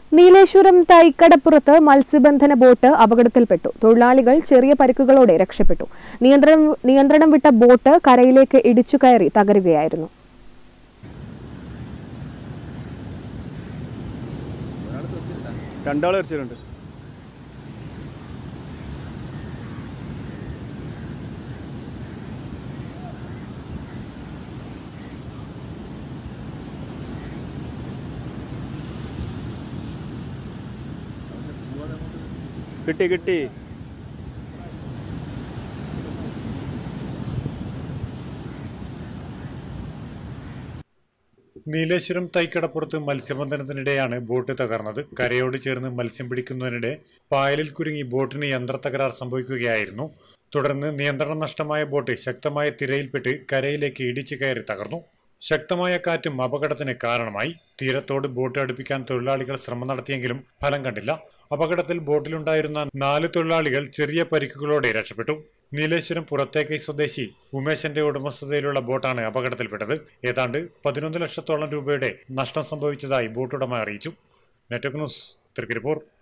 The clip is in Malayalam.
നീലേശ്വരം തൈക്കടപ്പുറത്ത് മത്സ്യബന്ധന ബോട്ട് അപകടത്തിൽപ്പെട്ടു. തൊഴിലാളികൾ ചെറിയ പരിക്കുകളോടെ രക്ഷപ്പെട്ടു. നിയന്ത്രണം വിട്ട ബോട്ട് കരയിലേക്ക് ഇടിച്ചു കയറി തകരുകയായിരുന്നു. കിട്ടി നീലേശ്വരം തൈക്കടപ്പുറത്ത് മത്സ്യബന്ധനത്തിനിടെയാണ് ബോട്ട് തകർന്നത്. കരയോട് ചേർന്ന് മത്സ്യം പിടിക്കുന്നതിനിടെ പായലിൽ കുരുങ്ങി ബോട്ടിന് യന്ത്രത്തകരാർ സംഭവിക്കുകയായിരുന്നു. തുടർന്ന് നിയന്ത്രണം നഷ്ടമായ ബോട്ട് ശക്തമായ തിരയിൽപ്പെട്ട് കരയിലേക്ക് ഇടിച്ചു കയറി തകർന്നു. ശക്തമായ കാറ്റും അപകടത്തിന് കാരണമായി. തീരത്തോട് ബോട്ട് അടുപ്പിക്കാൻ തൊഴിലാളികൾ ശ്രമം നടത്തിയെങ്കിലും ഫലം കണ്ടില്ല. അപകടത്തിൽ ബോട്ടിലുണ്ടായിരുന്ന 4 തൊഴിലാളികൾ ചെറിയ പരിക്കുകളോടെ രക്ഷപ്പെട്ടു. നീലേശ്വരം പുറത്തേക്കൈ സ്വദേശി ഉമേശന്റെ ഉടമസ്ഥതയിലുള്ള ബോട്ടാണ് അപകടത്തിൽപ്പെട്ടത്. ഏതാണ്ട് 11 ലക്ഷത്തോളം രൂപയുടെ നഷ്ടം സംഭവിച്ചതായി ബോട്ടുടമ അറിയിച്ചു. Network news, Trikaripur.